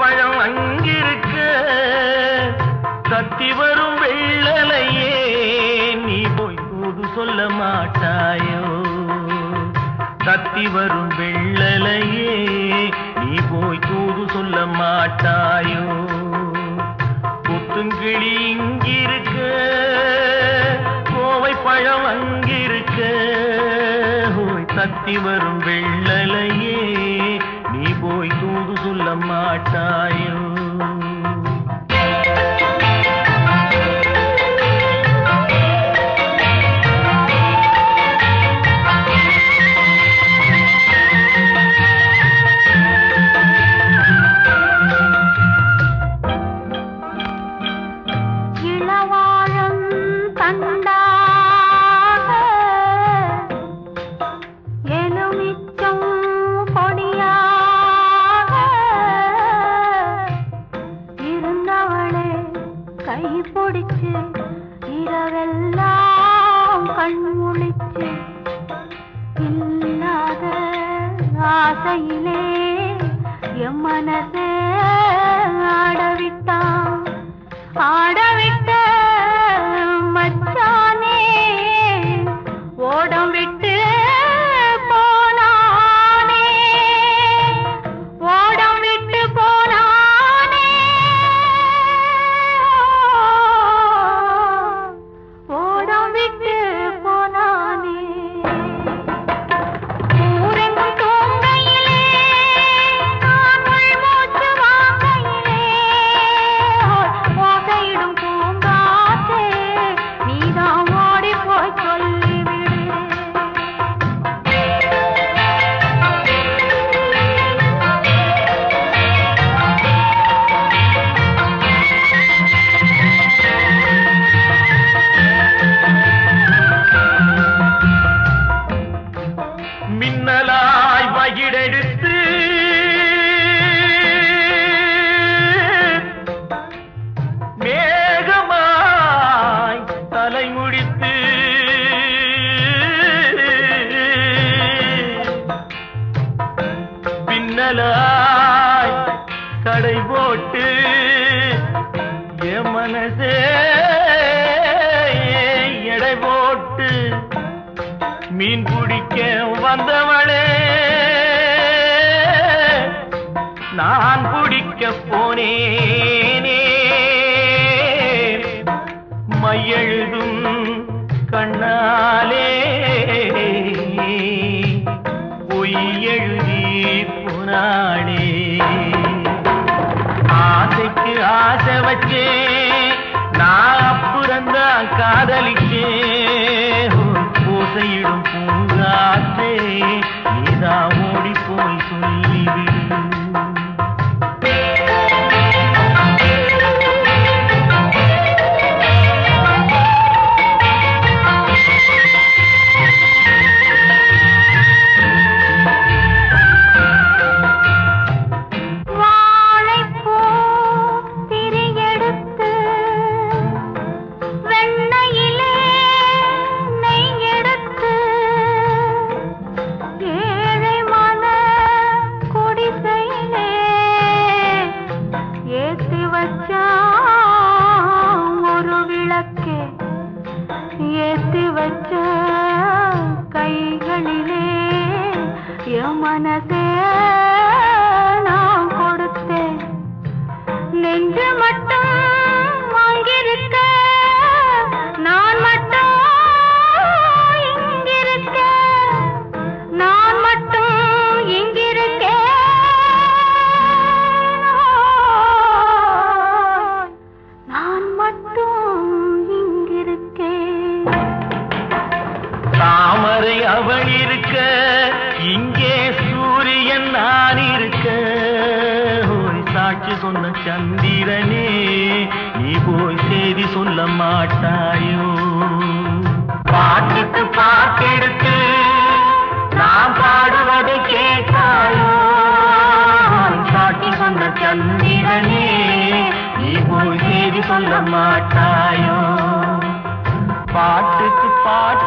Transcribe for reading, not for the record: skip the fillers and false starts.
பழம் அங்கிருக்க தத்தி வரும் வெள்ளலையே நீ போய் தூது சொல்ல மாட்டாயோ தத்தி வரும் வெள்ளலையே நீ போய் தூது சொல்ல மாட்டாயோ கொத்துங்கிளி இங்கிருக்க கோவை பழம் அங்கிருக்க தத்தி வரும் வெள்ளலையே நீ போய் தூது சொல்ல மாட்டாயோ இரவெல்லாம் கண்முழிச்சு இல்லாத ஆசையிலே என் மனசே ஆடவிட்ட மச்சானே ஓடம் விட்டு போனானே ஓடம் விட்டு போனானே ஓடம் விட்டு போனானே ஊரெங்கும் தூங்கையிலே நான் உள்மூச்சு வாங்கையிலே ஓசையிடும் பூங்காற்றே நீதான் ஓடி போய் சொல்லிவிடு மின்னலாய் வகிடெடுத்து மேகமாய் தலைமுடித்து பின்னலாய் கடை போட்டு என் மனசே எடை போட்டு மீன் பிடிக்க வந்தவளே நான் பிடிக்க போனேனே மையெழுதும் கண்ணாலே பொய் எழுதி போனாளே ஆசைக்கு ஆசை வச்சே நான் அப்புறந்தான் காதலிக்கே ஓசையிடும் பூங்காற்றே நீதா ஓடி போய் சொல்லிவிடு ஏத்தி வச்ச கைகளிலே என் மனசே நான் கொடுத்தேன் நெஞ்சு மட்டும் வாங்கியிருக்க நான் மட்டும் இங்கிருக்க நான் மட்டும் இங்கிருக்கேன் நான் மட்டும் தாமரை அவள் இருக்க இங்கே சூரியன் நான் இருக்க சாட்சி சொன்ன சந்திரனே நீ போய் செய்தி சொல்ல மாட்டாயோ பாட்டுக்கு பாட்டெடுத்து நான் பாடுவதை கேட்டாயோ சாட்சி சொன்ன சந்திரனே நீ போய் செய்தி சொல்ல மாட்டாயோ பாட்டுக்கு பாட்டு